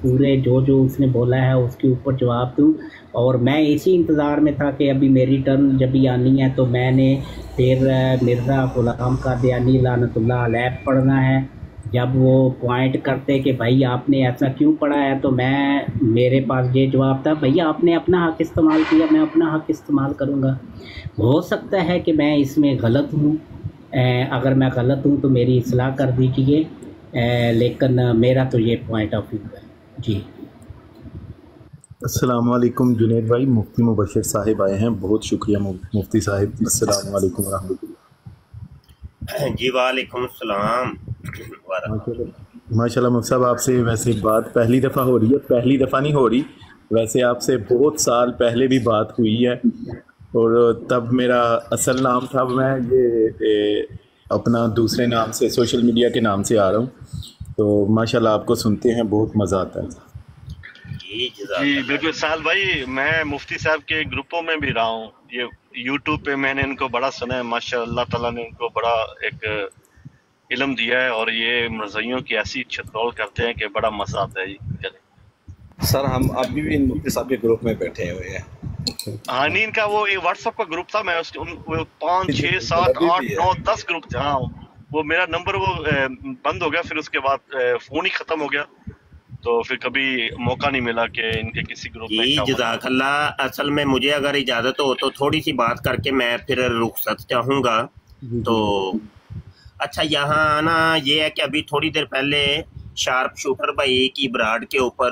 पूरे जो जो उसने बोला है उसके ऊपर जवाब दूँ। और मैं इसी इंतज़ार में था कि अभी मेरी टर्न जब भी आनी है तो मैंने फिर मिर्ज़ा ग़ुलाम क़ादियानी लानतुल्लाह अलैह पढ़ना है। जब वो पॉइंट करते कि भाई आपने ऐसा क्यों पढ़ा है, तो मेरे पास ये जवाब था, भैया आपने अपना हक़ इस्तेमाल किया, मैं अपना हक़ इस्तेमाल करूँगा। हो सकता है कि मैं इसमें गलत हूँ, अगर मैं गलत हूँ तो मेरी इस्लाह कर दीजिए, लेकिन मेरा तो ये पॉइंट ऑफ व्यू है जी। अस्सलाम वालेकुम जुनैद भाई, मुफ्ती मुबशर साहिब आए हैं, बहुत शुक्रिया मुफ्ती साहिब। अस्सलाम वालेकुम रहमतुल्लाह। जी वालेकुम सलाम। माशाल्लाह मुफ्ती साहब, आपसे वैसे बात पहली दफ़ा हो रही है, पहली दफ़ा नहीं हो रही, वैसे आपसे बहुत साल पहले भी बात हुई है, और तब मेरा असल नाम था, मैं ये अपना दूसरे नाम से सोशल मीडिया के नाम से आ रहा हूँ। तो माशाल्लाह आपको सुनते हैं बहुत मज़ा आता है जी। बिल्कुल साल भाई, मैं मुफ्ती साहब के ग्रुपों में भी रहा हूँ, ये यूट्यूब पे मैंने इनको बड़ा सुना है। माशाल्लाह अल्लाह ताला ने इनको बड़ा एक इल्म दिया है, और ये मरज़इयों की ऐसी छतौल करते हैं कि बड़ा मज़ा आता है जी। सर हम अभी भी मुफ्ती साहब के ग्रुप में बैठे हुए हैं। हाँ नहीं, इनका वो एक व्हाट्सएप का ग्रुप था, मैं उसके 5 6 7 8 9 10 ग्रुप थे। हाँ, वो मेरा नंबर वो बंद हो गया, फिर उसके बाद फोन ही खत्म हो गया, तो फिर कभी मौका नहीं मिला कि इनके किसी ग्रुप में। जी जज़ाकल्लाह। असल में मुझे अगर इजाज़त हो तो थोड़ी सी बात करके मैं फिर रुखसत चाहूँगा। तो अच्छा, यहाँ ना ये है कि अभी थोड़ी देर पहले शार्प शूटर भाई की ब्राड के ऊपर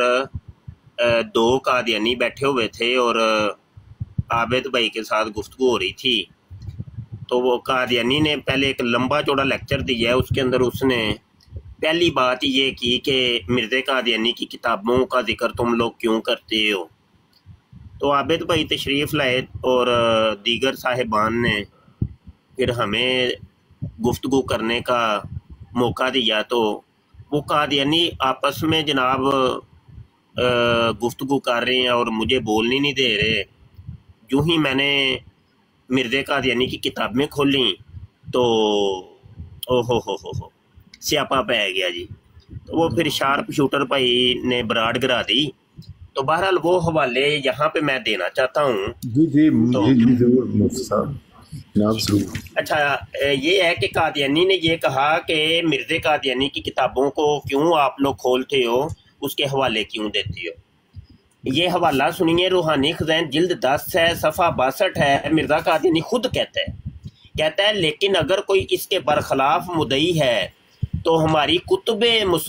2 कादियानी बैठे हुए थे और आबिद भाई के साथ गुफ्तगू हो रही थी। तो वो कादियानी ने पहले एक लंबा चौड़ा लेक्चर दिया है, उसके अंदर उसने पहली बात ये की कि मिर्ज़ा कादियानी की किताबों का जिक्र तुम लोग क्यों करते हो। तो आबिद भाई तशरीफ़ लाए और दीगर साहिबान ने फिर हमें गुफ्तगू करने का मौका दिया। तो वो कादियानी आपस में जनाब गुफ्तगू कर रहे हैं और मुझे बोलने नहीं दे रहे। यूँ ही मैंने मिर्ज़ा कादियानी की किताबें खोली तो ओहो हो स्यापा पै गया जी। तो वो फिर शार्प शूटर भाई ने बराड गिरा दी। तो बहरहाल वो हवाले यहाँ पे मैं देना चाहता हूँ। जी जी तो, जी जरूर मुफ्ती साहब। अच्छा, ये है कि कादियानी ने ये कहा कि मिर्ज़ा कादियानी की किताबों को क्यों आप लोग खोलते हो, उसके हवाले क्यों देते हो। ये हवाला सुनिए, रूहानी खज़ाइन जिल्द 10 है, सफ़ा 62 है। मिर्ज़ा कादियानी खुद कहता है लेकिन अगर कोई इसके बरखिलाफ मुद्दई है तो हमारी कुतुब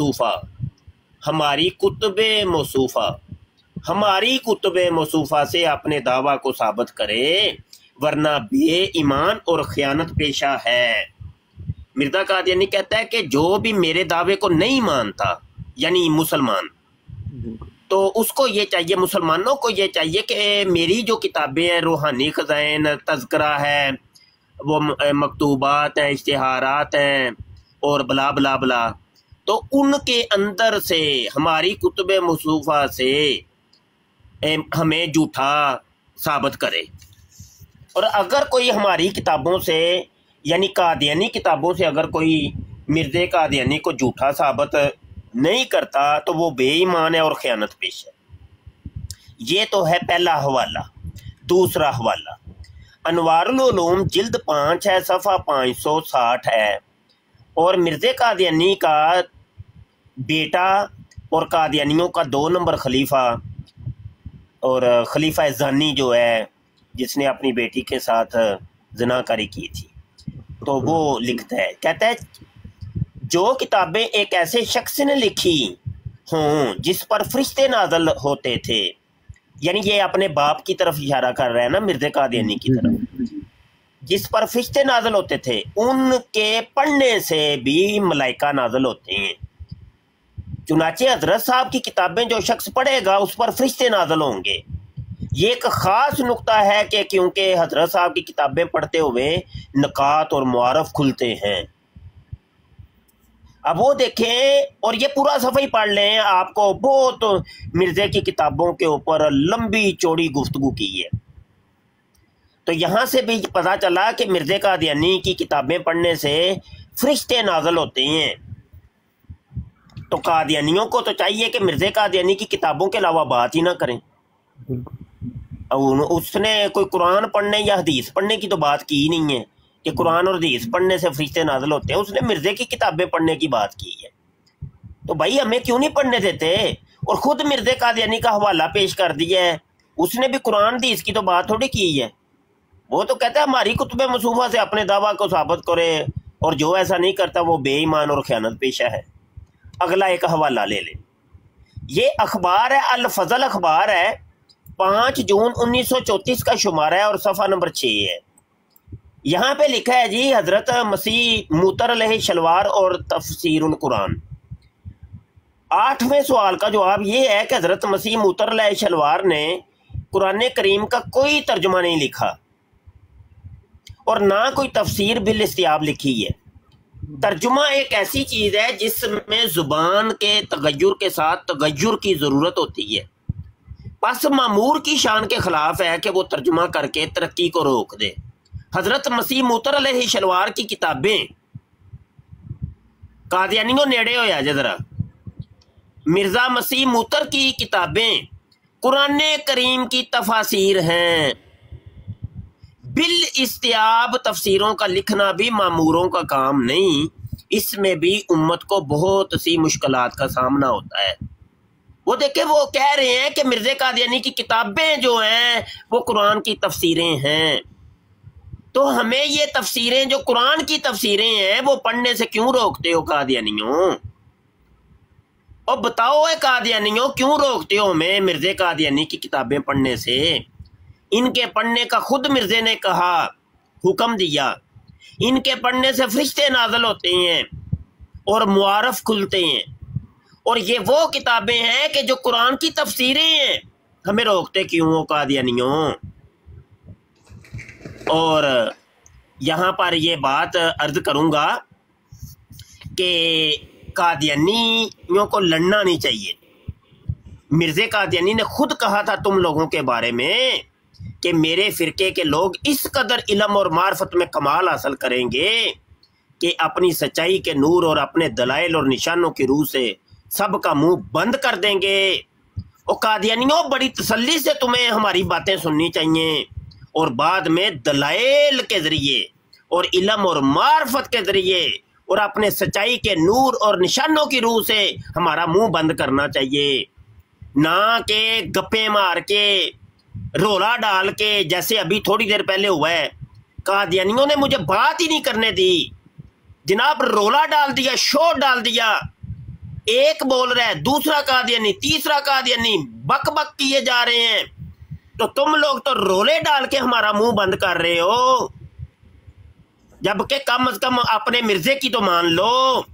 मौसूफ़ा से अपने दावा को साबित करे, वरना बेईमान और ख़यानत पेशा है। मिर्ज़ा कादियानी कहता है कि जो भी मेरे दावे को नहीं मानता, यानी मुसलमान, तो उसको ये चाहिए, मुसलमानों को ये चाहिए कि मेरी जो किताबें हैं, रूहानी खज़ाइन, तज़किरा है, वो मकतूबात हैं, इश्तिहारात हैं और बला बला बला, तो उनके अंदर से हमारी कुतुब मौसूफ़ा से हमें झूठा साबित करे। और अगर कोई हमारी किताबों से, यानी कादियानी किताबों से, अगर कोई मिर्ज़ा कादियानी को झूठा साबित नहीं करता तो वो बेईमान है और ख़यानत पेश है। ये तो है पहला हवाला। दूसरा हवाला अनवारुल उलूम जिल्द 5 है, सफ़ा 560 है। और मिर्ज़ा कादियानी का बेटा और कादियानियों का 2 नंबर खलीफा और खलीफा ज़ानी जो है, जिसने अपनी बेटी के साथ ज़िनाकारी की थी, तो वो लिखता है, कहता है जो किताबें एक ऐसे शख्स ने लिखी हों जिस पर फरिश्ते नाज़िल होते थे, यानी ये अपने बाप की तरफ इशारा कर रहा है ना, मिर्ज़ा कादियानी की तरफ, जिस पर फरिश्ते नाज़िल होते थे, उनके पढ़ने से भी मलाइका नाज़िल होते हैं। चुनाचे हज़रत साहब की किताबें जो शख्स पढ़ेगा उस पर फरिश्ते नाज़िल होंगे। ये एक ख़ास नुक्ता है कि क्योंकि हज़रत साहब की किताबें पढ़ते हुए नकात और मुआरफ खुलते हैं। अब वो देखें, और ये पूरा सफ़ा ही पढ़ लें, आपको बहुत मिर्ज़ा की किताबों के ऊपर लंबी चौड़ी गुफ्तगू की है। तो यहाँ से भी पता चला कि मिर्ज़ा कादियानी की किताबें पढ़ने से फरिश्ते नाज़िल होते हैं। تو قادیانیوں کو تو چاہیے کہ مرزا قادیانی کی کتابوں کے علاوہ بات ہی نہ کریں. اس نے کوئی قرآن پڑھنے یا حدیث پڑھنے کی تو بات کی ہی نہیں ہے کہ قرآن اور حدیث پڑھنے سے فرشتے نازل ہوتے ہیں. اس نے مرزا کی کتابیں پڑھنے کی بات کی ہے. تو بھائی ہمیں کیوں نہیں پڑھنے دیتے؟ اور خود مرزا قادیانی کا حوالہ پیش کر دیا ہے. اس نے بھی قرآن حدیث کی تو بات تھوڑی کی ہے. وہ تو کہتا ہے ہماری کتب مصوفہ سے اپنے دعویٰ کو ثابت کرے اور جو ایسا نہیں کرتا وہ بے ایمان اور خیانت پیشہ ہے. اگلا ایک حوالہ لے لیں. یہ اخبار ہے، الفضل اخبار ہے، 5 جون 1934 کا شمارہ ہے اور صفحہ نمبر 6 ہے. یہاں پہ لکھا ہے جی حضرت مسیح موتر علیہ شلوار اور تفسیر القرآن. 8ویں سوال کا جواب یہ ہے کہ حضرت مسیح موتر علیہ شلوار نے قرآن کریم کا کوئی ترجمہ نہیں لکھا اور نہ کوئی تفسیر بالاستیاب لکھی ہے. ترجمہ ایک ایسی چیز ہے جس میں زبان کے تغیر کے ساتھ تغیر کی ضرورت ہوتی ہے. پس مامور کی شان کے خلاف ہے کہ وہ ترجمہ کر کے ترقی کو روک دے. حضرت مسیح موتر علیہ شلوار کی کتابیں قادیانیوں نیڑے ہویا جے ذرا. مرزا مسیح موتر کی کتابیں قرآن کریم کی تفاسیر ہیں. بالاستیاب تفسیروں کا لکھنا بھی ماموروں کا کام نہیں. اس میں بھی امت کو بہت سی مشکلات کا سامنا ہوتا ہے. وہ دیکھیں وہ کہہ رہے ہیں کہ مرزا قادیانی کی کتابیں جو ہیں وہ قرآن کی تفسیریں ہیں. تو ہمیں یہ تفسیریں جو قرآن کی تفسیریں ہیں وہ پڑھنے سے کیوں روکتے ہو قادیانیوں؟ اور بتاؤ اے قادیانیوں کیوں روکتے ہو ہمیں مرزا قادیانی کی کتابیں پڑھنے سے؟ ان کے پڑھنے کا خود مرزا نے کہا، حکم دیا. ان کے پڑھنے سے فرشتے نازل ہوتے ہیں اور معارف کھلتے ہیں. اور یہ وہ کتابیں ہیں کہ جو قرآن کی تفسیریں ہیں. ہمیں روکتے کیوں ہو قادیانیوں؟ اور یہاں پر یہ بات عرض کروں گا کہ قادیانیوں کو لڑنا نہیں چاہیے. مرزا قادیانی نے خود کہا تھا تم لوگوں کے بارے میں کہ میرے فرقے کے لوگ اس قدر علم اور معرفت میں کمال حاصل کریں گے کہ اپنی سچائی کے نور اور اپنے دلائل اور نشانوں کی روح سے سب کا منہ بند کر دیں گے. اور قادیانیوں بڑی تسلی سے تمہیں ہماری باتیں سننی چاہیے اور بعد میں دلائل کے ذریعے اور علم اور معرفت کے ذریعے اور اپنے سچائی کے نور اور نشانوں کی روح سے ہمارا منہ بند کرنا چاہیے. نہ کہ گپے مار کے رولا ڈال کے جیسے ابھی تھوڑی دیر پہلے ہوا ہے. قادیانیوں نے مجھے بات ہی نہیں کرنے دی جناب. رولا ڈال دیا، شور ڈال دیا. ایک بول رہا ہے، دوسرا قادیانی، تیسرا قادیانی بک بک کیے جا رہے ہیں. تو تم لوگ تو رولے ڈال کے ہمارا منہ بند کر رہے ہو، جبکہ کم از کم اپنے مرزے کی تو مان لو،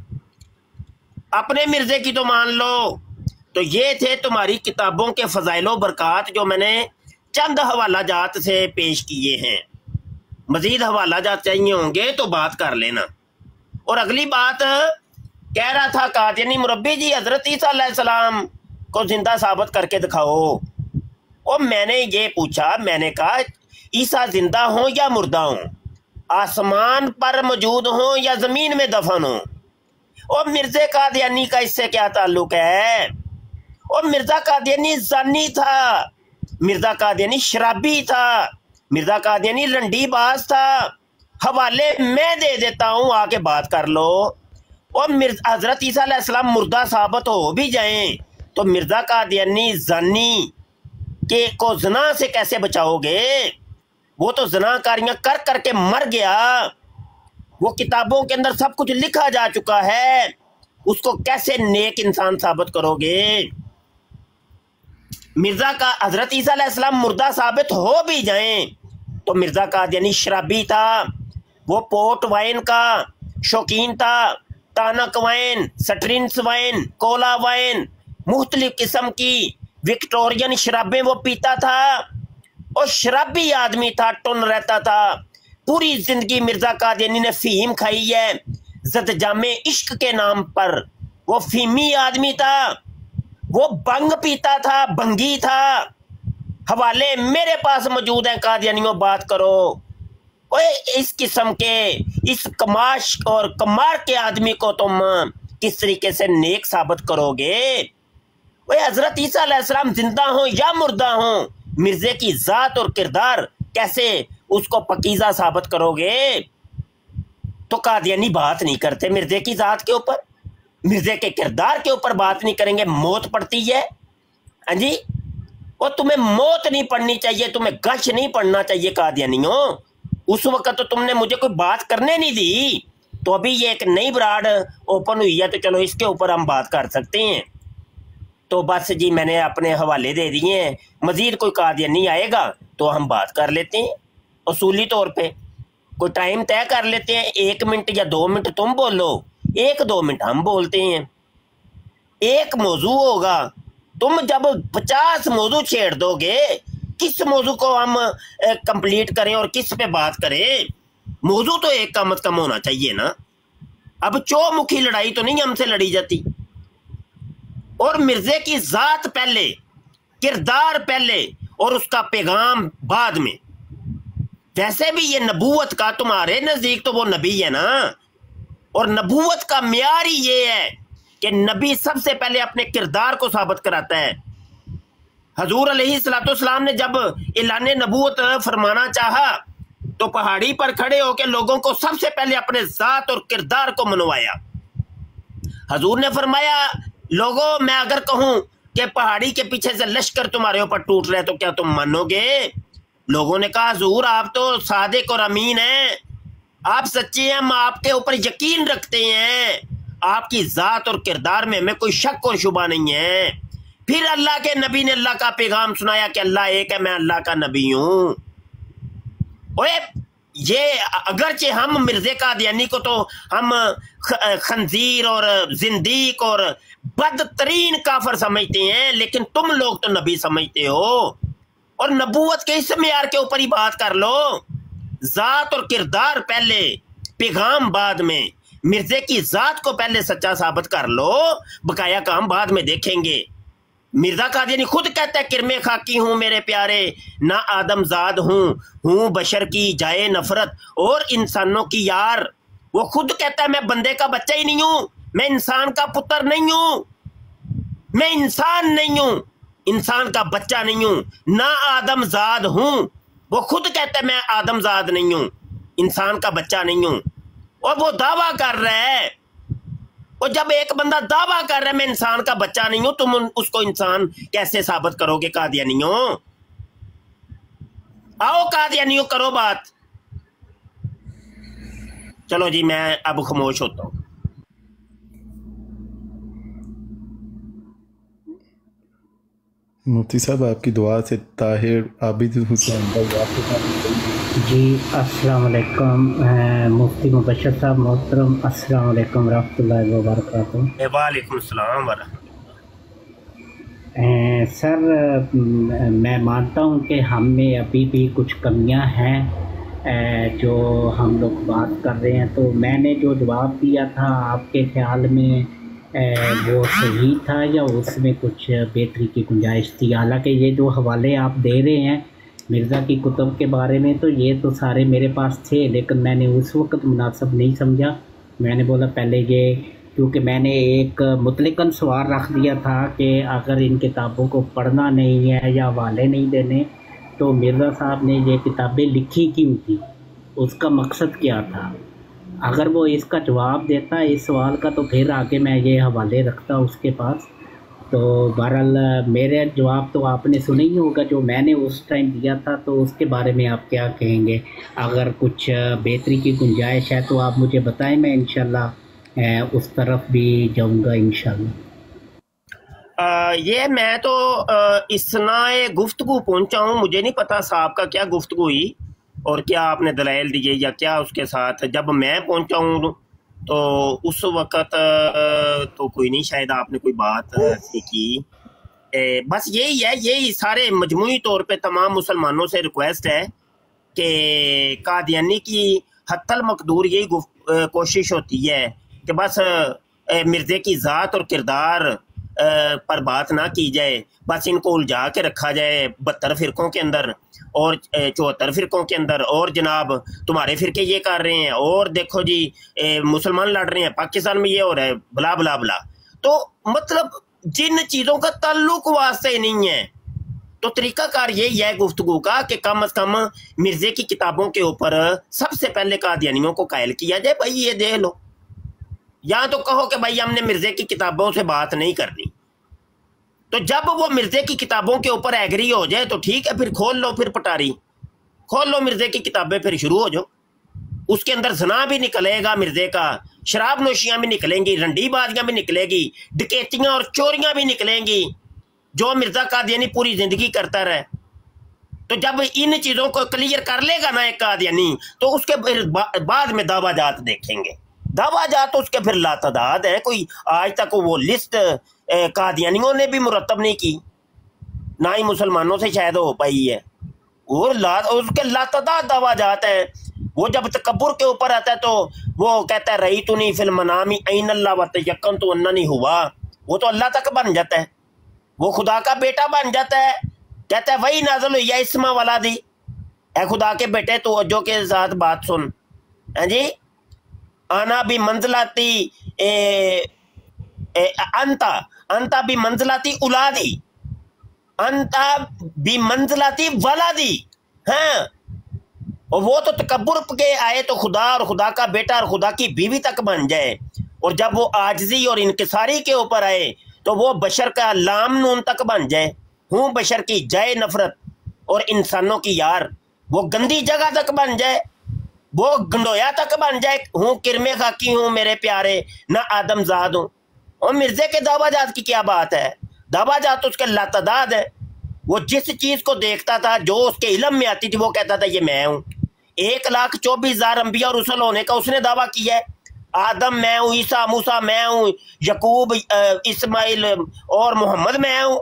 اپنے مرزے کی تو مان لو. تو یہ تھے تمہاری کتابوں کے فضائل و برکات جو میں نے چند حوالہ جات سے پیش کیے ہیں. مزید حوالہ جات چاہیے ہوں گے تو بات کر لینا. اور اگلی بات کہہ رہا تھا قادیانی مربی جی حضرت عیسیٰ علیہ السلام کو زندہ ثابت کر کے دکھاؤ. اور میں نے یہ پوچھا، میں نے کہا عیسیٰ زندہ ہوں یا مردہ ہوں، آسمان پر موجود ہوں یا زمین میں دفن ہوں. اور مرزا قادیانی کا اس سے کیا تعلق ہے؟ اور مرزا قادیانی زانی تھا، مرزا قادیانی شرابی تھا، مرزا قادیانی رنڈی باز تھا. حوالے میں دے دیتا ہوں، آ کے بات کر لو. اور حضرت عیسیٰ علیہ السلام مردہ ثابت ہو بھی جائیں تو مرزا قادیانی زانی کہ کو زنا سے کیسے بچاؤ گے؟ وہ تو زنا کاریاں کر کر کے مر گیا. وہ کتابوں کے اندر سب کچھ لکھا جا چکا ہے، اس کو کیسے نیک انسان ثابت کرو گے؟ مرزا کا حضرت عیسیٰ علیہ السلام مردہ ثابت ہو بھی جائیں تو مرزا قادیانی شرابی تھا. وہ پورٹ وائن کا شوقین تھا، تانک وائن، سٹرنس وائن، کولا وائن، مختلف قسم کی وکٹورین شرابیں وہ پیتا تھا. اور شرابی آدمی تھا، ٹن رہتا تھا. پوری زندگی مرزا قادیانی نے فہیم کھائی ہے زد جام عشق کے نام پر. وہ فہمی آدمی تھا، وہ بنگ پیتا تھا، بنگی تھا. حوالے میرے پاس موجود ہیں، قادیانیوں بات کرو. اس قسم کے اس کماش اور کمار کے آدمی کو تم किस तरीके से नेक साबित करोगे? वो हजरत ईसा अलैहिस्सलाम जिंदा हो या मुर्दा हो, मिर्जे की जात और किरदार कैसे उसको पकीजा साबित करोगे? तो कादियानी बात नहीं करते मिर्जे की जात के ऊपर, मिर्जे के किरदार के ऊपर बात नहीं करेंगे, मौत पड़ती है। हाँ जी, वो तुम्हें मौत नहीं पड़नी चाहिए, तुम्हें गश नहीं पड़ना चाहिए कादियानियों। उस वक्त तो तुमने मुझे कोई बात करने नहीं दी, तो अभी ये एक नई ब्राड ओपन हुई है, तो चलो इसके ऊपर हम बात कर सकते हैं। तो बस जी मैंने अपने हवाले दे दिए हैं, मजीद कोई कादियानी आएगा तो हम बात कर लेते हैं उसूली तौर पे। कोई टाइम तय कर लेते हैं, 1 मिनट या 2 मिनट तुम बोलो, 1-2 मिनट हम बोलते हैं। एक मौजू होगा, तुम जब 50 मौजू छेड़ दोगे, किस मौजू को हम कंप्लीट करें और किस पे बात करें? मौजू तो एक कम से कम होना चाहिए ना। अब चौमुखी लड़ाई तो नहीं हमसे लड़ी जाती। और मिर्जे की जात पहले, किरदार पहले और उसका पैगाम बाद में। वैसे भी ये नबूवत का तुम्हारे नजदीक तो वो नबी है ना, और नबूवत का म्यार ही ये है कि नबी सबसे पहले अपने किरदार को साबित कराता है। हजूर अलैहिस्सलाम ने जब ऐलान नबूवत फरमाना चाहा तो पहाड़ी पर खड़े होकर लोगों को सबसे पहले अपने जात और किरदार को मनवाया। हजूर ने फरमाया, लोगों मैं अगर कहूं कि पहाड़ी के पीछे से लश्कर तुम्हारे ऊपर टूट रहे तो क्या तुम मानोगे? लोगों ने कहा, हजूर आप तो सादिक और अमीन हैं, आप सच्चे हैं, हम आपके ऊपर यकीन रखते हैं, आपकी जात और किरदार में हमें कोई शक और शुबा नहीं है। फिर अल्लाह के नबी ने अल्लाह का पैगाम सुनाया कि अल्लाह एक है, मैं अल्लाह का नबी हूं। ओए ये अगरचे हम मिर्जे कादियानी को तो हम खंजीर और जिंदीक और बदतरीन काफर समझते हैं, लेकिन तुम लोग तो नबी समझते हो। और नबूवत के इस मेयार के ऊपर ही बात कर लो, जात और किरदार पहले, पैगाम बाद में। मिर्जे की जात को पहले सच्चा साबित कर लो, बकाया काम बाद में देखेंगे। मिर्जा कादियानी खुद कहता है, किरमे खाकी हूं मेरे प्यारे, ना आदमजाद हूं बशर की जाए नफरत और इंसानों की यार। वो खुद कहता है, मैं बंदे का बच्चा ही नहीं हूं, मैं इंसान का पुत्र नहीं हूं, मैं इंसान नहीं हूं, इंसान का बच्चा नहीं हूं, ना आदमजाद हूं। वो खुद कहता है, मैं आदमजाद नहीं हूं, इंसान का बच्चा नहीं हूं। और वो दावा कर रहा है, और जब एक बंदा दावा कर रहा है मैं इंसान का बच्चा नहीं हूं, तुम उसको इंसान कैसे साबित करोगे कादियानियों? आओ कादियानियों करो बात। चलो जी मैं अब खामोश होता हूं। मुफ्ती साहब आपकी दुआ से ताहिर आबिद हुसैन जी अस्सलाम वालेकुम मुफ्ती मुबशर साहब मोहतरम, अस्सलाम वालेकुम रहमतुल्लाहि व बरकातहू। वालेकुम सलाम व रहमतुल्लाह। सर मैं मानता हूँ कि हम में अभी भी कुछ कमियाँ हैं जो हम लोग बात कर रहे हैं। तो मैंने जो जवाब दिया था आपके ख्याल में वो सही था या उसमें कुछ बेहतरी की गुंजाइश थी? हालांकि ये जो हवाले आप दे रहे हैं मिर्ज़ा की कुतुब के बारे में, तो ये तो सारे मेरे पास थे, लेकिन मैंने उस वक्त मुनासिब नहीं समझा। मैंने बोला पहले ये, क्योंकि मैंने एक मुतलकन सवाल रख दिया था कि अगर इन किताबों को पढ़ना नहीं है या हवाले नहीं देने तो मिर्ज़ा साहब ने ये किताबें लिखी क्यों थी, उसका मकसद क्या था? अगर वो इसका जवाब देता इस सवाल का तो फिर आगे मैं ये हवाले रखता उसके पास। तो बहरहाल मेरे जवाब तो आपने सुना ही होगा जो मैंने उस टाइम दिया था, तो उसके बारे में आप क्या कहेंगे? अगर कुछ बेहतरी की गुंजाइश है तो आप मुझे बताएं, मैं इंशाल्लाह उस तरफ भी जाऊंगा इंशाल्लाह। ये मैं तो इसनाए गुफ्तगू पहुंचा हूँ, मुझे नहीं पता साहब का क्या गुफ्तगू हुई और क्या आपने दलाइल दिए या क्या उसके साथ। जब मैं पहुंचा हूँ तो उस वक़्त तो कोई नहीं, शायद आपने कोई बात ऐसी की। बस यही है, यही सारे मजमूई तौर पे तमाम मुसलमानों से रिक्वेस्ट है कि कादियानी की हत्तल मकदूर यही कोशिश होती है कि बस मिर्ज़े की ज़ात और किरदार پر بات نہ کی جائے، بس ان کو الجھا کے رکھا جائے 72 فرقوں کے اندر اور 74 فرقوں کے اندر، اور جناب تمہارے فرقے یہ کر رہے ہیں، اور دیکھو جی مسلمان لڑ رہے ہیں، پاکستان میں یہ ہو رہا ہے، بلا بلا بلا. تو مطلب جن چیزوں کا تعلق واسطے نہیں ہے، تو طریقہ کار یہی ہے گفتگو کا کہ کم از کم مرزے کی کتابوں کے اوپر سب سے پہلے قادیانیوں کو قائل کیا جائے، بھائی یہ دیکھ لو. یا تو کہو کہ بھائی ہم نے مرزے کی کتابوں سے بات نہیں کرنی، تو جب وہ مرزے کی کتابوں کے اوپر ایگری ہو جائے تو ٹھیک ہے، پھر کھول لو، پھر پٹاری کھول لو مرزے کی کتابیں، پھر شروع ہو جاؤ. اس کے اندر زنا بھی نکلے گا مرزے کا، شراب نوشیاں بھی نکلیں گی، رنڈی بازیاں بھی نکلے گی، ڈکیتیاں اور چوریاں بھی نکلیں گی، جو مرزا قادیانی پوری زندگی کرتا رہے. تو جب ان چیزوں کو کلیئر کر لے گا نا ایک قادیانی، تو اس کے بعد میں دعویٰ جات دیکھیں گے. دعویٰ جات اس کے پھر لاتعداد ہیں، کوئی آج تک وہ لسٹ قادیانیوں نے بھی مرتب نہیں کی، نہ ہی مسلمانوں سے شاید ہو پائی ہے. وہ اس کے لاتعداد دعویٰ جات ہیں. وہ جب تکبر کے اوپر آتا ہے تو وہ کہتا ہے رہی تو نہیں فی المنامی عین اللہ و تیقن تو انہ نہیں ہوا. وہ تو اللہ تک بن جاتا ہے، وہ خدا کا بیٹا بن جاتا ہے. کہتا ہے وہی نازل ہوئی اسما والا دی، اے خدا کے بیٹے تو جو کے ساتھ بات سن. ہاں جی، آنا بھی منزلاتی انتا بھی منزلاتی اولادی، انتا بھی منزلاتی ولادی. ہاں، اور وہ تو تکبر کے آئے تو خدا اور خدا کا بیٹا اور خدا کی بیوی تک بن جائے، اور جب وہ عاجزی اور انکساری کے اوپر آئے تو وہ بشر کا لام نون تک بن جائے. ہوں بشر کی جائے نفرت اور انسانوں کی یار، وہ گندی جگہ تک بن جائے، وہ گنڈویا تک بن جائے. ہوں کرمے خاکی ہوں میرے پیارے، نہ آدم زاد ہوں. اور مرزے کے دعویٰ جات کی کیا بات ہے؟ دعویٰ جات اس کے لاتعداد ہے. وہ جس چیز کو دیکھتا تھا، جو اس کے علم میں آتی تھی، وہ کہتا تھا یہ میں ہوں. 1,24,000 انبیاء اور رسل ہونے کا اس نے دعویٰ کیا ہے. آدم میں ہوں، عیسیٰ موسیٰ میں ہوں، یعقوب اسماعیل اور محمد میں ہوں.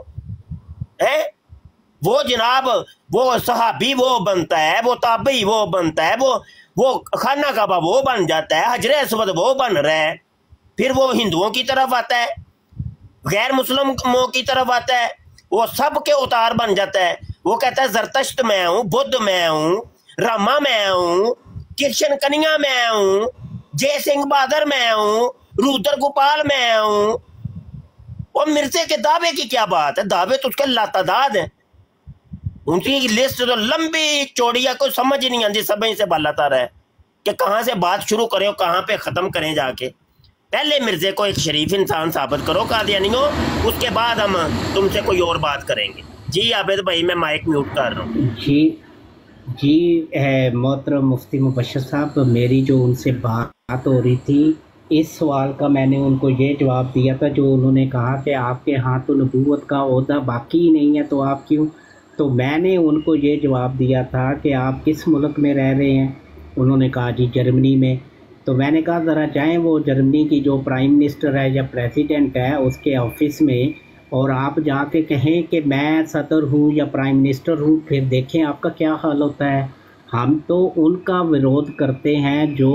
وہ جناب وہ صحابی وہ بنتا ہے، وہ تابعی وہ بنتا ہے، وہ خانہ کعبہ وہ بن جاتا ہے، حجر اسود وہ بن رہا ہے. پھر وہ ہندوؤں کی طرف آتا ہے، غیر مسلموں کی طرف آتا ہے، وہ سب کے اتار بن جاتا ہے. وہ کہتا ہے زرتشت میں ہوں، بدھ میں ہوں، راما میں ہوں، کرشن کنیا میں ہوں، جے سنگھ بہادر میں ہوں، رودر گوپال میں ہوں. اور مرزے کے دعوے کی کیا بات ہے؟ دعوے تو اس کے لاتعداد ہیں، ان کی لسٹ تو لمبی چوڑی ہے، کوئی سمجھ ہی نہیں آتی. سب سے بالا ہے کہ کہاں سے بات شروع کریں اور کہاں پہ ختم کریں. جا کے پہلے مرزے کو ایک شریف انسان ثابت کرو قادیانیوں، اس کے بعد ہم تم سے کوئی اور بات کریں گے. جی عابد بھائی، میں مائک میوٹ کر رہا ہوں. جی محترم مفتی مبشر صاحب، میری جو ان سے بات ہو رہی تھی، اس سوال کا میں نے ان کو یہ جواب دیا تھا جو انہوں نے کہا کہ آپ کے ہاں تو نبوت کا عہدہ باقی ہی نہیں ہے تو آپ کیوں. تو میں نے ان کو یہ جواب دیا تھا کہ آپ کس ملک میں رہ رہے ہیں. انہوں نے کہا جی جرمنی میں. تو میں نے کہا ذرا جائیں وہ جرمنی کی جو پرائم منسٹر ہے یا پریزیڈنٹ ہے اس کے آفس میں، اور آپ جا کے کہیں کہ میں صدر ہوں یا پرائم منسٹر ہوں، پھر دیکھیں آپ کا کیا حال ہوتا ہے. ہم تو ان کا ورودھ کرتے ہیں جو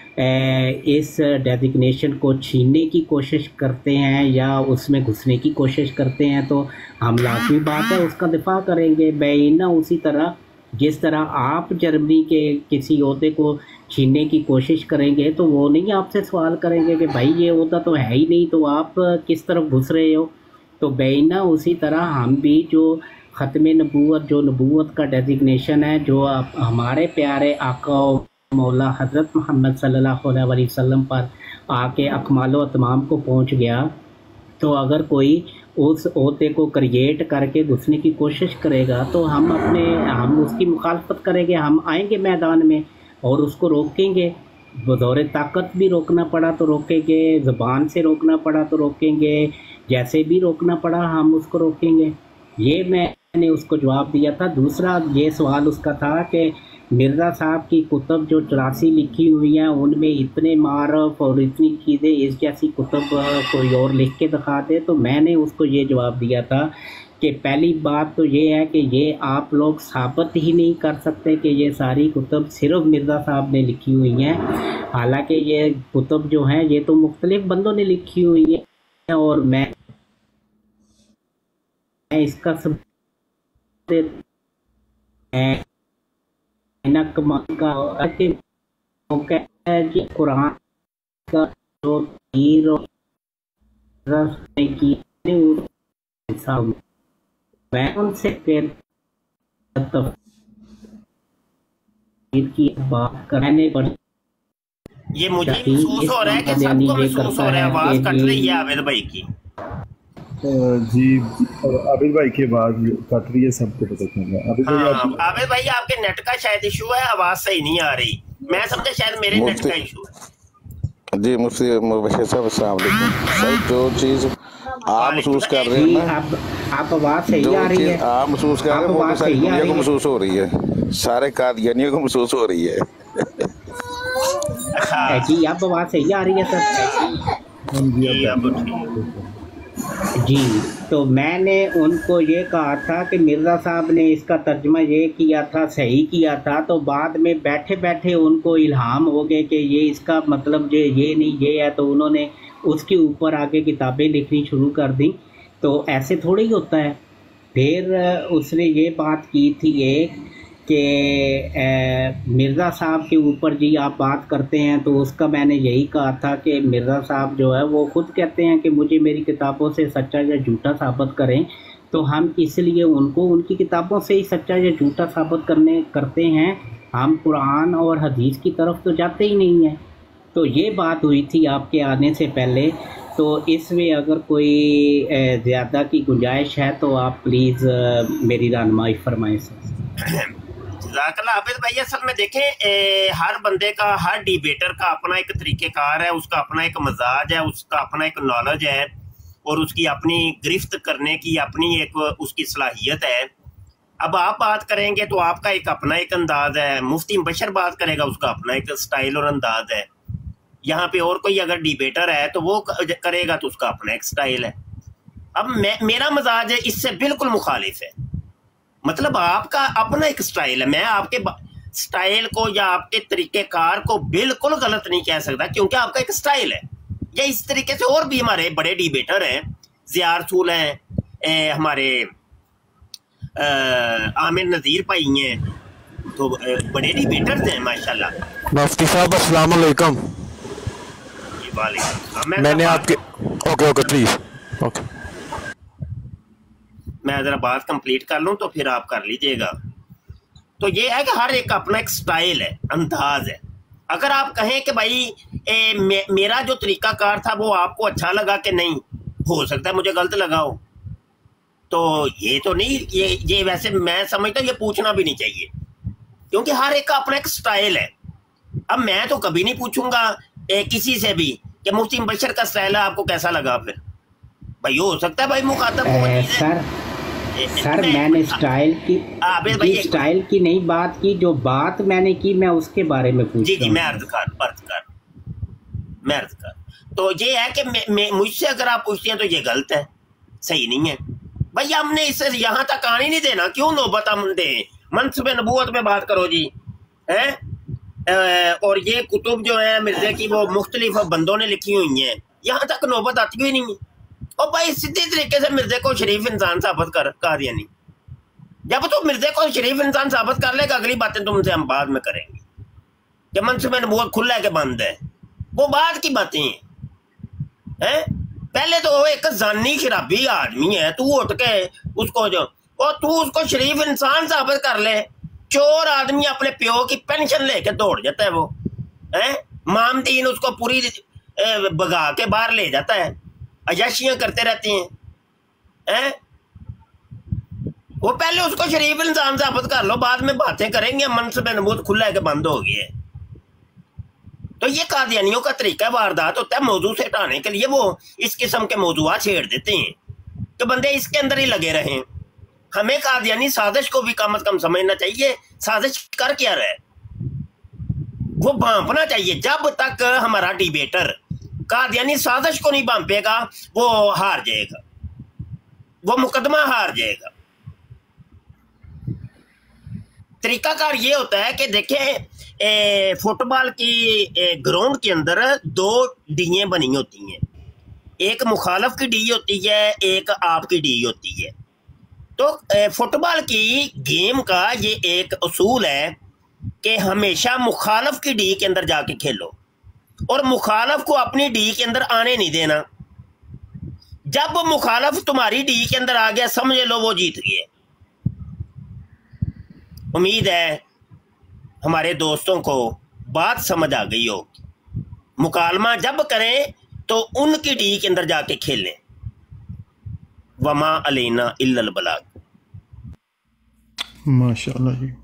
اس ڈیزگنیشن کو چھیننے کی کوشش کرتے ہیں یا اس میں گھسنے کی کوشش کرتے ہیں. تو ہم لازمی بات ہے اس کا دفاع کریں گے بینا، اسی طرح جس طرح آپ جرمنی کے کسی عہدے کو چھیننے کی کوشش کریں گے تو وہ نہیں آپ سے سوال کریں گے کہ بھائی یہ عہدہ تو ہے ہی نہیں تو آپ کس طرف گھس رہے ہو. تو بینا اسی طرح ہم بھی جو ختم نبوت، جو نبوت کا ڈیزگنیشن ہے، جو ہمارے پیارے آقا و مولا حضرت محمد صلی اللہ علیہ وسلم پر آ کے اکمال و اتمام کو پہنچ گیا، تو اگر کوئی اس عہدے کو کریٹ کر کے گھسنے کی کوشش کرے گا تو ہم اس کی مخالفت کریں گے. ہم آئیں گے میدان میں اور اس کو روکیں گے. بطور طاقت بھی روکنا پڑا تو روکیں گے، زبان سے روکنا پڑا تو روکیں گے، جیسے بھی روکنا پڑا ہم اس کو روکیں گے. یہ میں نے اس کو جواب دیا تھا. دوسرا یہ سوال اس کا تھا کہ مرزا صاحب کی کتب جو 84 لکھی ہوئی ہیں ان میں اتنے معرف اور اتنی چیزیں، اس جیسی کتب کوئی اور لکھ کے دکھا دے. تو میں نے اس کو یہ جواب دیا تھا کہ پہلی بات تو یہ ہے کہ یہ آپ لوگ ثابت ہی نہیں کر سکتے کہ یہ ساری کتب صرف مرزا صاحب نے لکھی ہوئی ہیں. حالانکہ یہ کتب جو ہیں یہ تو مختلف بندوں نے لکھی ہوئی ہیں، اور میں इसका सबसे का कि मौका है कि कुरान का जो तीर और रस्ते की मैं उनसे की बात करने पर ये मुझे महसूस हो रहा है कि सबको महसूस हो रहा है, आवाज कट रही है आबिद भाई की। जी आबिद भाई की आवाज कट रही है, सबको पता चल रहा है। आबिद भाई आपके नेट का शायद इशू है, आवाज सही नहीं आ रही, मैं समझा शायद मेरे नेट का इशू है। जी मुफ्ती मुबशर साहब अस्सलाम वालेकुम। जो चीज आप महसूस कर रहे हैं ना, आप आवाज सही आ रही है, आप महसूस कर रहे हैं, वो तो सारी दुनिया को महसूस हो रही है, सारे कादियानियों को महसूस हो रही है। जी आप आवाज सही आ रही है सर? जी तो मैंने उनको ये कहा था कि मिर्ज़ा साहब ने इसका तर्जमा ये किया था, सही किया था, तो बाद में बैठे बैठे उनको इल्हाम हो गए कि ये इसका मतलब ये नहीं ये है, तो उन्होंने उसके ऊपर आगे किताबें लिखनी शुरू कर दी। तो ऐसे थोड़ी होता है। फिर उसने ये बात की थी एक कि मिर्ज़ा साहब के ऊपर जी आप बात करते हैं, तो उसका मैंने यही कहा था कि मिर्ज़ा साहब जो है वो खुद कहते हैं कि मुझे मेरी किताबों से सच्चा या झूठा साबित करें, तो हम इसलिए उनको उनकी किताबों से ही सच्चा या झूठा साबित करते हैं, हम कुरान और हदीस की तरफ तो जाते ही नहीं हैं। तो ये बात हुई थी आपके आने से पहले। तो इसमें अगर कोई ज़्यादा की गुंजाइश है तो आप प्लीज़ मेरी रहनुमाई फरमाएं सर। हाफिज भाई असल में देखें, हर बंदे का, हर डिबेटर का अपना एक तरीक़ेकार है, उसका अपना एक मजाज है, उसका अपना एक नॉलेज है और उसकी अपनी गिरफ्त करने की अपनी एक उसकी सलाहियत है। अब आप बात करेंगे तो आपका एक अपना एक अंदाज है, मुफ्ती मुबशर बात करेगा उसका अपना एक स्टाइल और अंदाज है, यहाँ पे और कोई अगर डिबेटर है तो वो करेगा तो उसका अपना एक स्टाइल है। अब मेरा मजाज है इससे बिल्कुल मुखालिफ है, मतलब आपका अपना एक स्टाइल है, मैं आपके स्टाइल को या आपके तरीक़ेकार को बिल्कुल गलत नहीं कह सकता क्योंकि आपका एक स्टाइल है। या इस तरीके से और भी हमारे बड़े डिबेटर हैं, ज़िया रसूल हैं, हमारे आमिर नज़ीर भाई हैं, तो बड़े डिबेटर्स हैं माशाल्लाह। मुफ्ती साहब अस्सलाम वालेकुम। मैंने आपके ओके प्लीज़ ओके मैं ज़रा बात कंप्लीट कर लूँ तो फिर आप कर लीजिएगा। तो ये है कि हर एक का अपना एक स्टाइल है, अंदाज है। अगर आप कहें कि भाई मेरा जो तरीक़ाकार था वो आपको अच्छा लगा कि नहीं, हो सकता है मुझे गलत लगा हो, तो ये तो नहीं, ये वैसे मैं समझता हूँ ये पूछना भी नहीं चाहिए क्योंकि हर एक का अपना एक स्टाइल है। अब मैं तो कभी नहीं पूछूंगा किसी से भी कि मुफ्ती मुबशर का स्टाइल है आपको कैसा लगा, फिर भाई हो सकता है भाई मुखातब सर मैंने स्टाइल की नहीं बात की, जो बात मैंने की मैं उसके बारे में पूछ जी मैं अर्ज कर तो ये है कि मुझसे अगर आप पूछते हैं तो ये गलत है, सही नहीं है भाई। हमने इससे यहाँ तक आने नहीं देना, क्यों नौबत हम दें, मनसब नबूवत में बात करो जी है। और ये कुतुब जो है मिर्ज़े की वो मुख्तलिफ बंदों ने लिखी हुई हैं, यहाँ तक नौबत आती हुई नहीं है। और भाई सीधे तरीके से मिर्ज़े को शरीफ इंसान साबित कर यानी जब तो मिर्ज़े को शरीफ इंसान साबित कर लेगा अगली बातें तुमसे हम बाद में करेंगे कि मनसूबे नबूवत खुला है कि बंद है, वो बाद की बातें हैं। पहले तो वो एक जानी शराबी आदमी है, तू उठ के उसको जो और तू उसको शरीफ इंसान साबित कर ले, चोर आदमी अपने प्यो की पेंशन लेके दौड़ जाता है वो है, मामदीन उसको पूरी भगा के बाहर ले जाता है, अयाशियां करते रहते हैं। वो पहले उसको शरीफ इंसान साबित कर लो, बाद में बातें करेंगे मनसब नबूवत खुला है कि बंद हो गया है। तो ये कादियानियों का तरीका वारदात होता है, मौजू से हटाने के लिए वो इस किस्म के मौजूआत छेड़ देते हैं तो बंदे इसके अंदर ही लगे रहे। हमें कादियानी साजिश को भी कम से कम समझना चाहिए, साजिश कर क्या रहा है वो भांपना चाहिए। जब तक हमारा डिबेटर कादियानी साजिश को नहीं भांपेगा वो हार जाएगा, वो मुकदमा हार जाएगा। तरीकाकार ये होता है कि देखें फुटबॉल की ग्राउंड के अंदर दो डीएं बनी होती हैं, एक मुखालफ की डी होती है, एक आपकी डी होती है। تو فٹ بال کی گیم کا یہ ایک اصول ہے کہ ہمیشہ مخالف کی ڈی کے اندر جا کے کھیلو اور مخالف کو اپنی ڈی کے اندر آنے نہیں دینا. جب مخالف تمہاری ڈی کے اندر آ گیا سمجھ لو وہ جیت گئے. امید ہے ہمارے دوستوں کو بات سمجھ آ گئی ہو. مکالمہ جب کریں تو ان کی ڈی کے اندر جا کے کھیلیں. وما علینا الا البلاغ. ماشاءاللہ جی.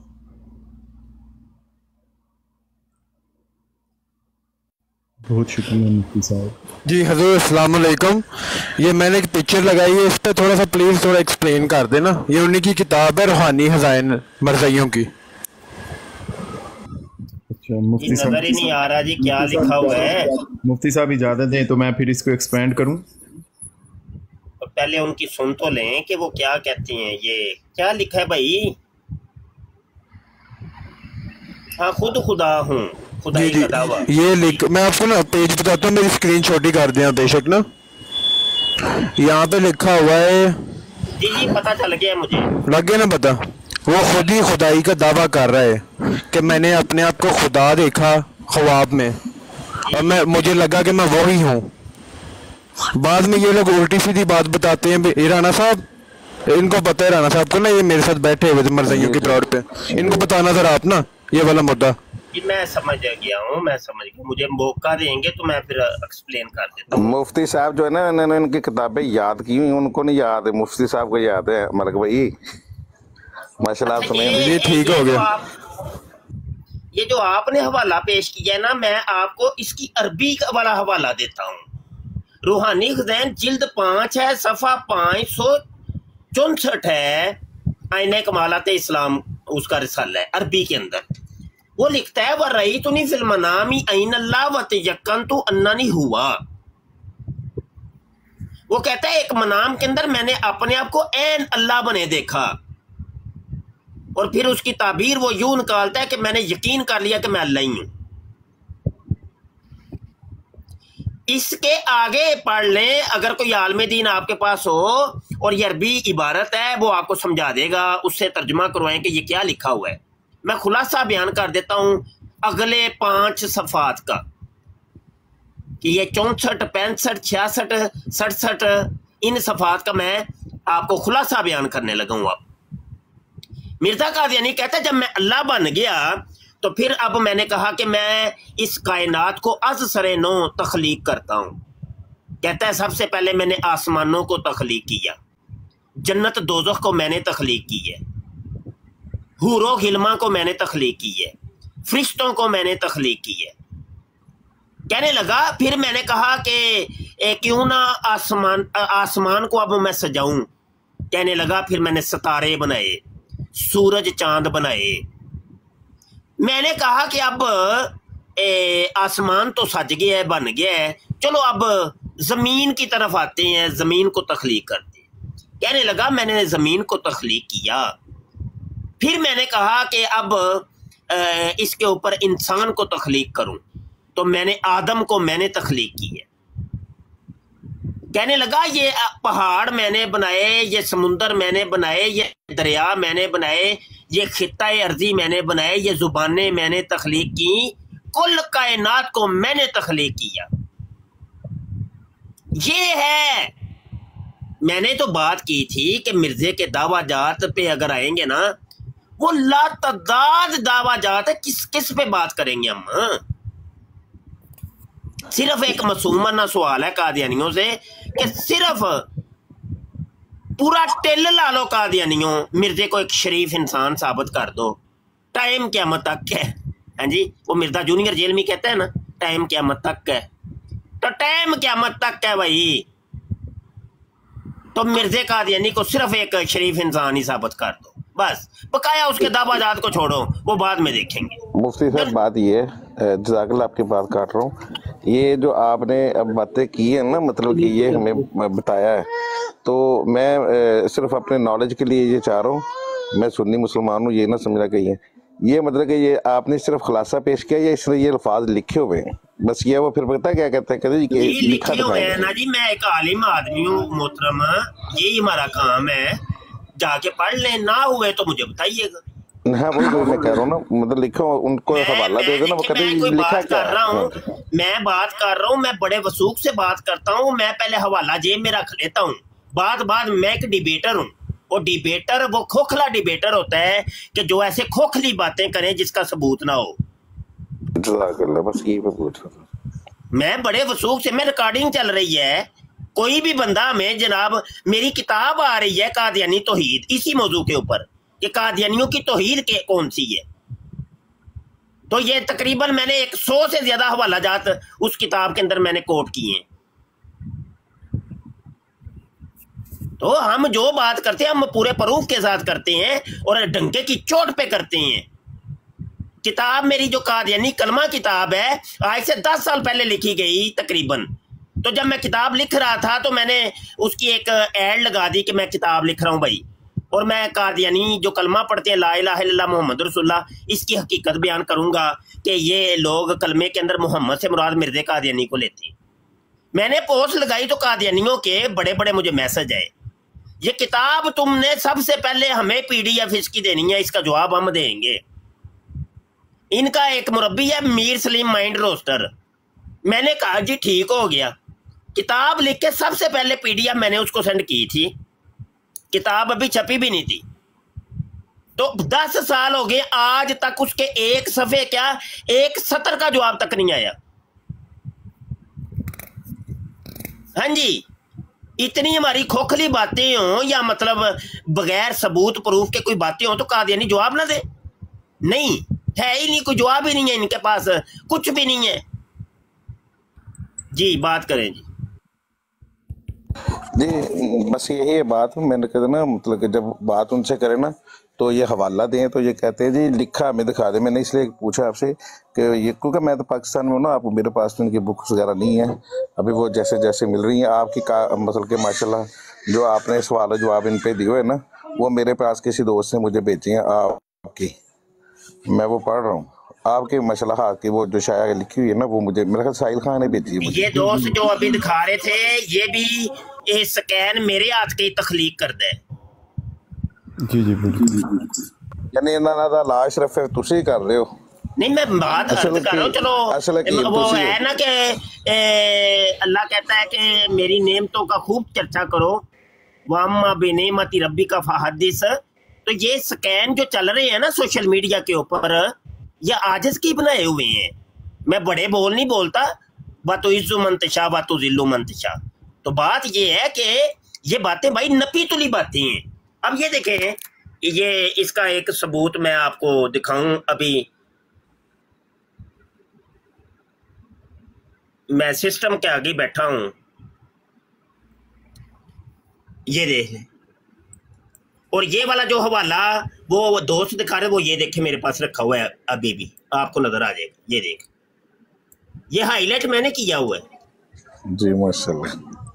بہت شکریہ مفتی صاحب. جی حضور السلام علیکم. یہ میں نے ایک پکچر لگائی ہے, اس پہ تھوڑا سا پلیز تھوڑا ایکسپلین کر دینا. یہ انہی کی کتاب ہے روحانی خزائن مرزائیوں کی. اچھا مفتی صاحب نظر ہی نہیں آ رہا جی کیا لکھا ہوا ہے. مفتی صاحب اجازت دیں تو میں پھر اس کو ایکسپینڈ کروں. پہلے ان کی سن تو لیں کہ وہ کیا کہتے ہیں. یہ کیا لکھا ہے بھائی؟ ہاں خود خدا ہوں, خدائی کا دعویٰ. یہ لکھ میں آپ کو نا پیج بتاتا ہوں, میری اسکرین چھوٹی کر دیں بے شک نا. یہاں پہ لکھا ہوا ہے, جی جی پتہ چل گیا مجھے. لگ گیا نا پتا. وہ خود ہی خدائی کا دعویٰ کر رہا ہے کہ میں نے اپنے آپ کو خدا دیکھا خواب میں اور مجھے لگا کہ میں وہی ہوں. بعد میں یہ لوگ الٹی سیدھی بات بتاتے ہیں. رانا صاحب ان کو پتہ ہے, رانا صاحب کو نا, یہ میرے ساتھ بیٹھے ہوئے تھے مرزائیوں کی پلاٹ پہ. ان کو بتانا ذرا آپ نا یہ والا مدعا. جی میں سمجھ گیا ہوں, میں سمجھ گیا. مجھے موقع دیں گے تو میں پھر ایکسپلین کر دیتا ہوں. مفتی صاحب جو ہے نا انہوں نے ان کی کتابیں یاد کی ہوئی, ان کو نہیں یاد ہے. مفتی صاحب کو یاد ہے ملک بھائی. ماشاء اللہ آپ سنیں. یہ ٹھیک ہو گیا. یہ جو آپ نے حوالہ پیش کیا ہے نا, میں آپ کو اس کی عربی والا حوالہ دیتا ہوں. روحانی خزائن جلد 5 ہے, صفحہ 564 ہے. آئینہ کمالات اسلام اس کا رسالہ ہے عربی کے اندر. وہ لکھتا ہے وَرَأَيْتُنِي فِي الْمَنَامِ عَيْنَ اللَّهِ وَتَيَقَّنْتُ أَنَّنِي هُوَ. وہ کہتا ہے ایک منام کے اندر میں نے اپنے آپ کو عین اللہ بنے دیکھا, اور پھر اس کی تعبیر وہ یوں نکالتا ہے کہ میں نے یقین کر لیا کہ میں اللہ ہی ہوں. اس کے آگے پڑھ لیں اگر کوئی عالم دین آپ کے پاس ہو, اور یہ عربی عبارت ہے, وہ آپ کو سمجھا دے گا. اس سے ترجمہ کروائیں کہ یہ کیا لکھا ہوا ہے. میں خلاصہ بیان کر دیتا ہوں اگلے 5 صفحات کا, کہ یہ 64, 65, 66, 67 ان صفحات کا میں آپ کو خلاصہ بیان کرنے لگا ہوں. اب مرزا قادیانی کہتا ہے جب میں اللہ بن گیا تو پھر اب میں نے کہا کہ میں اس کائنات کو از سر نو تخلیق کرتا ہوں. کہتا ہے سب سے پہلے میں نے آسمانوں کو تخلیق کیا, جنت دوزخ کو میں نے تخلیق کی ہے, حور و غلماں کو میں نے تخلیق کی ہے, فرشتوں کو میں نے تخلیق کی ہے. کہنے لگا پھر میں نے کہا کہ کیوں نہ آسمان کو اب میں سجاؤں. کہنے لگا پھر میں نے ستارے بنائے, سورج چاند بنائے. میں نے کہا کہ اب آسمان تو سج گیا ہے, بن گیا ہے, چلو اب زمین کی طرف آتے ہیں, زمین کو تخلیق کرتے. کہنے لگا میں نے زمین کو تخلیق کیا. پھر میں نے کہا کہ اب اس کے اوپر انسان کو تخلیق کروں, تو میں نے آدم کو میں نے تخلیق کی ہے. کہنے لگا یہ پہاڑ میں نے بنائے, یہ سمندر میں نے بنائے, یہ دریا میں نے بنائے, یہ خطہ ارضی میں نے بنائے, یہ زبانیں میں نے تخلیق کی, کل کائنات کو میں نے تخلیق کیا. یہ ہے. میں نے تو بات کی تھی کہ مرزے کے دعویٰ جات پہ اگر آئیں گے نا, وہ لاتعداد دعویٰ جات ہے. کس پہ بات کریں گے ہم؟ صرف ایک معصومانہ سوال ہے قادیانیوں سے کہ صرف پورا ٹل لا لو قادیانیوں, مرزے کو ایک شریف انسان ثابت کر دو, ٹائم قیامت تک ہے. ہاں جی, وہ مرزا جونیئر جیل میں کہتا ہے نا ٹائم قیامت تک ہے, تو ٹائم قیامت تک ہے بھائی. تو مرزے قادیانی کو صرف ایک شریف انسان ہی ثابت کر دو بس. بقایا اس کے دعویٰ جات کو چھوڑو, وہ بعد میں دیکھیں گے. مفتی صاحب بات یہ ہے, جزاک اللہ آپ کی بات کاٹ رہا ہوں, یہ جو آپ نے اب باتیں کی ہیں نا, مطلب کہ یہ ہمیں بتایا ہے, تو میں صرف اپنے نالج کے لیے یہ چاہ رہا ہوں, میں سنی مسلمان ہوں, یہ نہ سمجھا کہ یہ مطلب کہ یہ آپ نے صرف خلاصہ پیش کیا یا اس نے یہ الفاظ لکھے ہوئے ہیں بس, یہ وہ پھر پتہ کیا کہتے ہیں کہ لکھے ہوئے ہیں نا جی. میں ایک عالم آدمی ہوں محترم, یہی ہمارا کام ہے. जाके पढ़ लें, ना हुए तो मुझे बताइएगा। हाँ वही तो मैं कह रहा हूँ ना, मतलब लिखो उनको हवाला दे दो ना, वो कहते हैं कोई लिखा बात क्या कर रहा है। हूँ, मैं बात कर रहा हूँ, मैं बड़े वसूख से बात करता हूँ, मैं पहले हवाला जेब में रख लेता हूँ, बाद मैं एक डिबेटर हूँ। और डिबेटर वो खोखला डिबेटर होता है कि जो ऐसे खोखली बातें करें जिसका सबूत ना हो। जज़ाकल्लाह, बस यही मैं पूछ रहा था। मैं बड़े वसूख से, मैं रिकॉर्डिंग चल रही है, कोई भी बंदा हमें जनाब, मेरी किताब आ रही है कादियानी तौहीद, इसी मौजू के ऊपर कि कादियानियों की तौहीद के कौन सी है, तो ये तकरीबन मैंने 100 से ज्यादा हवाला जात उस किताब के अंदर मैंने कोट किए हैं। तो हम जो बात करते हैं हम पूरे प्रूफ के साथ करते हैं और डंके की चोट पे करते हैं। किताब मेरी जो कादियानी कलमा किताब है आज से 10 साल पहले लिखी गई तकरीबन। तो जब मैं किताब लिख रहा था तो मैंने उसकी एक एड लगा दी कि मैं किताब लिख रहा हूँ भाई, और मैं कादियानी जो कलमा पढ़ते हैं ला इलाहा इल्लल्लाह मोहम्मद रसूलुल्लाह, इसकी हकीकत बयान करूंगा कि ये लोग कलमे के अंदर मोहम्मद से मुराद मिर्ज़े कादियानी को लेते हैं। मैंने पोस्ट लगाई तो कादियानियों के बड़े बड़े मुझे मैसेज आए, ये किताब तुमने सबसे पहले हमें PDF इसकी देनी है, इसका जवाब हम देंगे। इनका एक मुरब्बी है मीर सलीम माइंड रोस्टर। मैंने कहा जी ठीक हो गया, किताब लिख के सबसे पहले PDF मैंने उसको सेंड की थी, किताब अभी छपी भी नहीं थी। तो 10 साल हो गए, आज तक उसके एक सफ़े क्या एक सतर का जवाब तक नहीं आया। हाँ जी, इतनी हमारी खोखली बातें हो या मतलब बगैर सबूत प्रूफ के कोई बातें हो तो कादियानी जवाब ना दे, नहीं है ही नहीं, कोई जवाब ही नहीं है इनके पास, कुछ भी नहीं है जी। बात करें जी। जी बस यही है बात, मैंने कहता ना मतलब कि जब बात उनसे करे ना तो ये हवाला दें तो ये कहते हैं जी लिखा हमें दिखा दे। मैंने इसलिए पूछा आपसे कि ये, क्योंकि मैं तो पाकिस्तान में हूँ ना, आप मेरे पास तो इनकी बुक्स वगैरह नहीं है अभी, वो जैसे जैसे मिल रही हैं आपकी मतलब कि माशाल्लाह जो आपने सवाल जवाब इन पे दिए है ना, वो मेरे पास किसी दोस्त ने मुझे भेजी हैं आपकी, मैं वो पढ़ रहा हूँ आपके माशाल्लाह की वो जो शायद लिखी हुई है ना, वो मुझे मेरा ख्याल साहिल खान ने भेजी है मुझे। ये दोस्त जो अभी दिखा रहे थे ये भी ये स्कैन मेरे हाथ की तख्लीक कर दे। जी जी बिल्कुल, यानी इन्होंने दा लाश सिर्फ तुसी कर रहे हो? नहीं मैं बात अर्ज कर रहा हूँ, चलो वो है ना कि अल्लाह कहता है कि मेरी नेमतों का खूब चर्चा करो, वम्मा बिनेमति रब्बी का फहदिस। तो ये स्कैन जो चल रहे हैं ना सोशल मीडिया के ऊपर, ये आजिज की बनाए हुए हैं। मैं बड़े बोल नहीं बोलता, बातो इज्जु मंतशा बातो जिल्लु मंतशा। तो बात ये है कि ये बातें भाई नपी तुली बातें हैं। अब ये देखें, ये इसका एक सबूत मैं आपको दिखाऊं, अभी मैं सिस्टम के आगे बैठा हूं, ये देख, और ये वाला जो हवाला वो दोस्त दिखा रहे वो ये देखे मेरे पास रखा हुआ है, अभी भी आपको नजर आ जाएगा। ये देख, ये हाईलाइट मैंने किया हुआ है जी माशाल्लाह।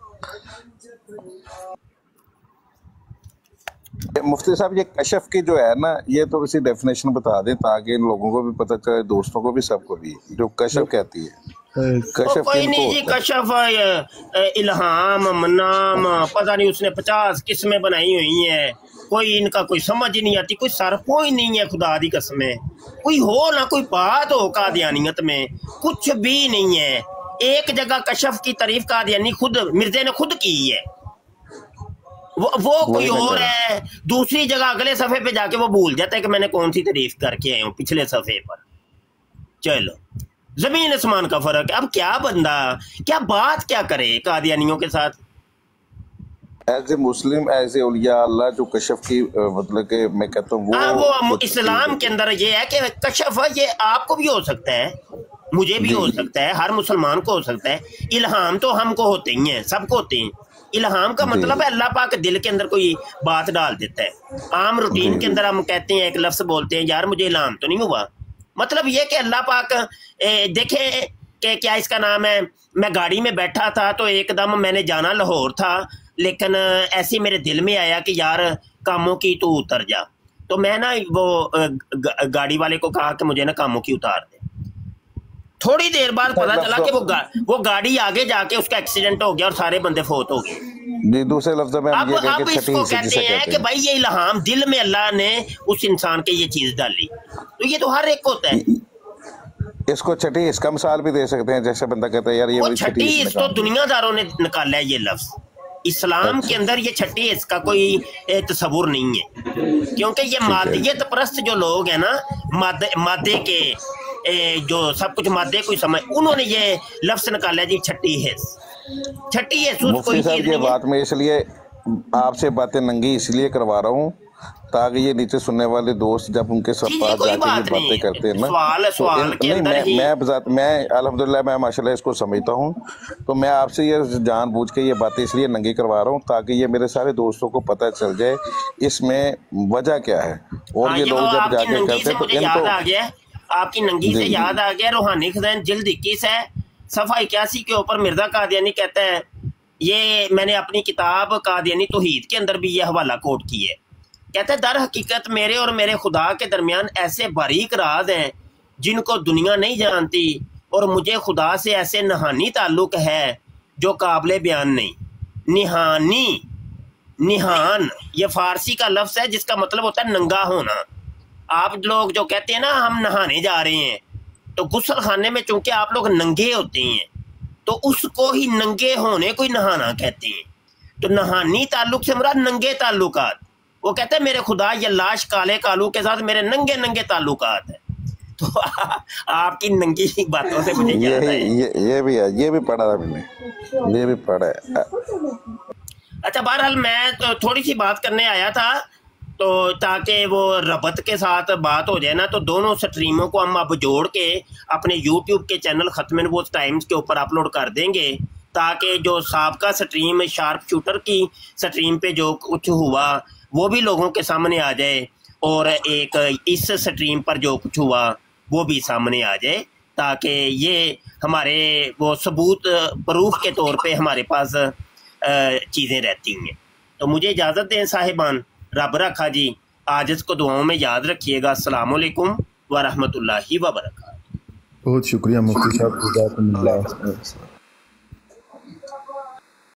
मुफ्ती साहब ये कशफ की जो है ना, ये तो इसी डेफिनेशन बता दें ताकि इन लोगों को भी पता चले, दोस्तों को भी, सबको भी, जो कशफ कहती है। कशफ कोई नहीं जी, कशफ इल्हाम मनाम पता नहीं उसने 50 किस्में बनाई हुई हैं, कोई इनका कोई समझ ही नहीं आती, कोई सर कोई नहीं है, खुदा दी कसमें कोई हो ना कोई बात हो कादियानियत में, कुछ भी नहीं है। एक जगह कशफ की तारीफ कादियानी खुद मिर्जे ने खुद की है, वो कोई और है, दूसरी जगह अगले सफ़े पे जाके वो भूल जाता है कि मैंने कौन सी तारीफ करके आया हूँ पिछले सफ़े पर। चलो जमीन आसमान का फर्क है। अब क्या बंदा क्या बात क्या करे कादियानियों के साथ। As a Muslim as a औलिया अल्लाह जो कशफ की मतलब कि मैं कहता हूँ वो इस्लाम के अंदर ये है कि कशफ ये आपको भी हो सकता है, मुझे भी हो सकता है, हर मुसलमान को हो सकता है। इल्हाम तो हमको होते ही हैं, सबको होते हैं। इल्हाम का मतलब है अल्लाह पाक दिल के अंदर कोई बात डाल देता है। आम रूटीन के अंदर हम कहते हैं, एक लफ्ज बोलते हैं, यार मुझे इल्हाम तो नहीं हुआ, मतलब ये कि अल्लाह पाक देखे कि क्या इसका नाम है, मैं गाड़ी में बैठा था तो एकदम मैंने जाना लाहौर था, लेकिन ऐसे मेरे दिल में आया कि यार कामों की तू उतर जा, तो मैं ना वो गाड़ी वाले को कहा कि मुझे ना कामों की उतार दे। थोड़ी देर बाद पता चला कि वो गाड़ी आगे जाके उसका एक्सीडेंट हो गया और सारे बंदे फोत हो गए। जी दूसरे लफ्जों में हम ये कहें कि छठी इसको कहते हैं कि भाई ये इल्हाम दिल में अल्लाह ने उस इंसान के ये चीज डाली, तो ये तो हर एक होता है। इसको छठी इसका मिसाल भी दे सकते हैं, जैसे बंदा कहता है यार ये छठी इस तो दुनियादारों ने निकाला है ये लफ्ज, इस्लाम के अंदर ये छठी इसका कोई तस्वुर नहीं है, क्योंकि ये मादियत परस्त जो लोग हैं ना, मादे के जो सब कुछ मादे को समझ, उन्होंने ये लफ्ज निकाला जी छठी है। छठी है मुफ्ती साहब ये बात मैं इसलिए आपसे बातें नंगी इसलिए करवा रहा हूँ ताकि ये नीचे सुनने वाले दोस्त जब उनके साथ पास जाके ये बातें करते हैं ना, मैं अल्हम्दुलिल्लाह मैं माशाल्लाह इसको समझता हूँ, तो मैं आपसे ये जानबूझ के ये बातें इसलिए नंगी करवा रहा हूँ ताकि ये मेरे सारे दोस्तों को पता चल जाए इसमें वजह क्या है। और ये लोग जब जाके करते हैं तो इनको आपकी नंगी से याद आ गया, रूहानी खजान जिल्द 21 है सफ़ा 81 के ऊपर मिर्जा कादियानी कहता है, ये मैंने अपनी किताब कादियानी तौहीद के अंदर भी ये हवाला कोट की है, कहता है दर हकीकत मेरे और मेरे खुदा के दरमियान ऐसे बारीक राज हैं जिनको दुनिया नहीं जानती, और मुझे खुदा से ऐसे नहानी ताल्लुक है जो काबिल बयान नहीं। निहानी, निहान ये फारसी का लफ्ज़ है जिसका मतलब होता है नंगा होना। आप लोग जो कहते हैं ना हम नहाने जा रहे हैं, तो गुस्ल खाने में चूंकि आप लोग नंगे होते हैं तो उसको ही नंगे होने को ही नहाना कहते हैं। तो नहानी ताल्लुक से मुराद नंगे ताल्लुकात। वो कहते हैं मेरे खुदा ये लाश काले कालू के साथ मेरे नंगे नंगे ताल्लुकात है। तो आपकी नंगी बातों से मुझे याद है ये भी है, ये भी पढ़ा था मैंने, ये भी पढ़ा है। अच्छा बहरहाल मैं तो थोड़ी सी बात करने आया था, तो ताकि वो रबत के साथ बात हो जाए ना, तो दोनों स्ट्रीमों को हम अब जोड़ के अपने यूट्यूब के चैनल ख़त्म नबूवत टाइम्स के ऊपर अपलोड कर देंगे, ताकि जो साबका स्ट्रीम शार्प शूटर की स्ट्रीम पे जो कुछ हुआ वो भी लोगों के सामने आ जाए, और एक इस स्ट्रीम पर जो कुछ हुआ वो भी सामने आ जाए, ताकि ये हमारे वो सबूत प्रूफ के तौर पे हमारे पास चीज़ें रहती हैं। तो मुझे इजाज़त दें साहिबान, रब रखा जी, आजिज़ को दुआओं में याद रखिएगा। अस्सलाम वालेकुम व रहमतुल्लाहि व बरकातहू। बहुत शुक्रिया मुफ्ती साहब।